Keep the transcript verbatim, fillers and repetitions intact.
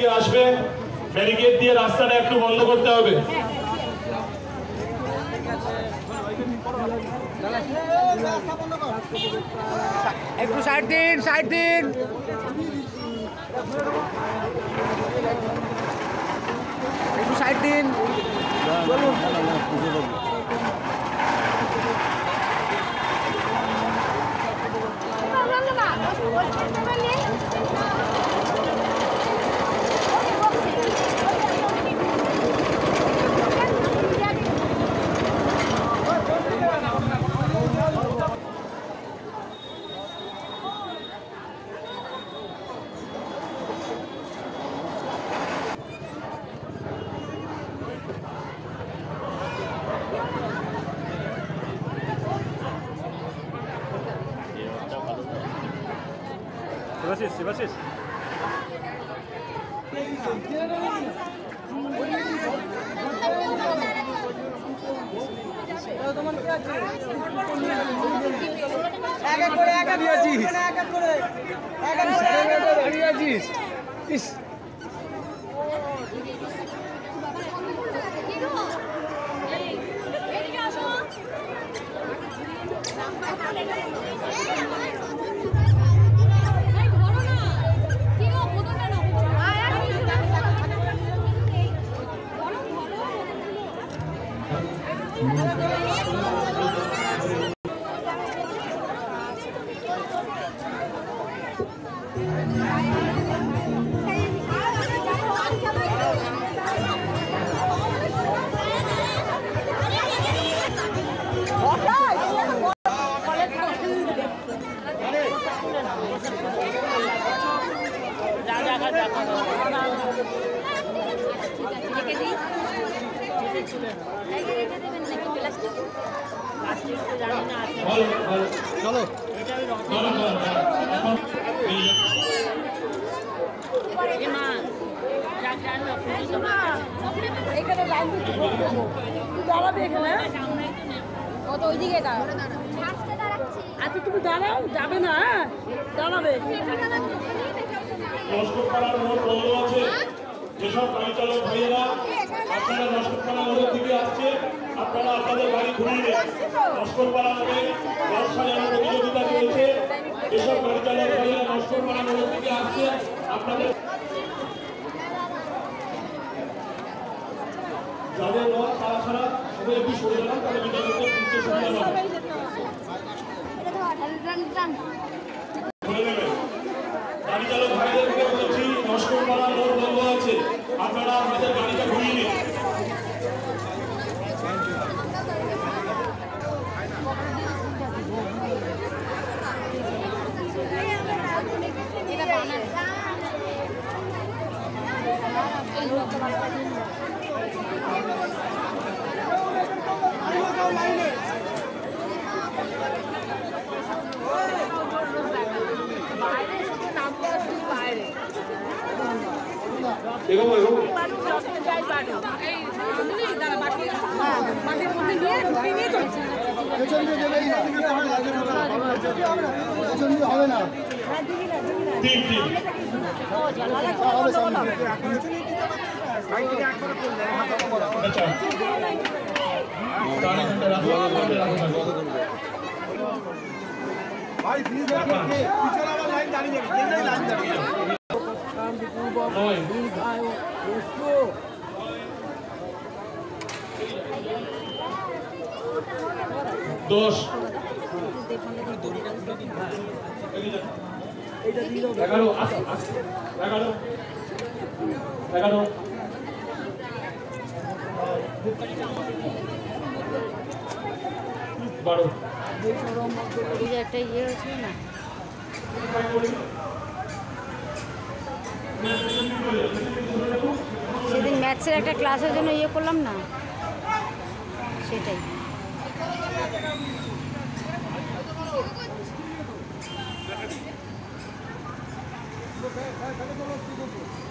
দিকে আসবে, ব্যারিকেড দিয়ে রাস্তাটা একটু বন্ধ করতে হবে। একটু সাইড দিন, সাইড দিন। একটু সাইড দিন। বলুন। Gracias, gracias. চলো ওইদিকে দাঁড়াও। আচ্ছা তুমি দাঁড়াও, যাবে না? দাঁড়াবে। নস্করপাড়ার মোড় বন্ধ আছে। যেসব গাড়ি চালক ভাইয়েরা আপনারা নস্করপাড়া মোড়ের দিকে আসছে, আপনারা আপনাদের গাড়ি ঘুরিয়ে নেন। নস্করপাড়া মোড়ে রথ সাজানোর প্রতিযোগিতা চলছে। যেসব গাড়ি চালক ভাইয়েরা নস্করপাড়া মোড়ের দিকে আসছে, আপনাদের যাদের রথ তারা ছাড়া সবাই একটু সরে যান, তাহলে ভিতরে ঢুকতে সুবিধা হবে। ঘুরে নেবেন। গাড়ি চালক ভাইদেরকে বলছি নস্করপাড়া মোড় বন্ধ আছে, আপনারা আমাদের গাড়িটা ঘুরিয়ে নিন। এগো এগো হবে না তিন তিন আচ্ছা ভাই প্লিজ পিছনে আবার লাইন দাঁড়িয়ে যাবে, লাইন দাঁড়িয়ে যাবে। দশ এগারো এগারো এগারো বারো একটা ইয়ে হয়েছিল না, সেদিন ম্যাথসের একটা ক্লাসের জন্য ইয়ে করলাম না, সেটাই।